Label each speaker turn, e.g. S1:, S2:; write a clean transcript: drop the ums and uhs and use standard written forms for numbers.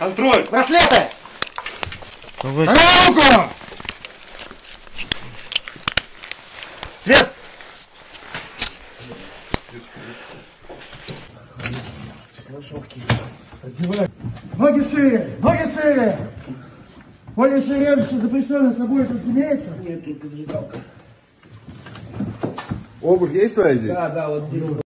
S1: Контроль!
S2: Браслеты!
S1: Руку!
S2: Свет!
S3: Ноги шире! Ноги шире! Более шире, запрещено с собой что-то имеется?
S2: Нет, только зажигалка.
S1: Обувь есть твоя здесь?
S2: Да, вот здесь.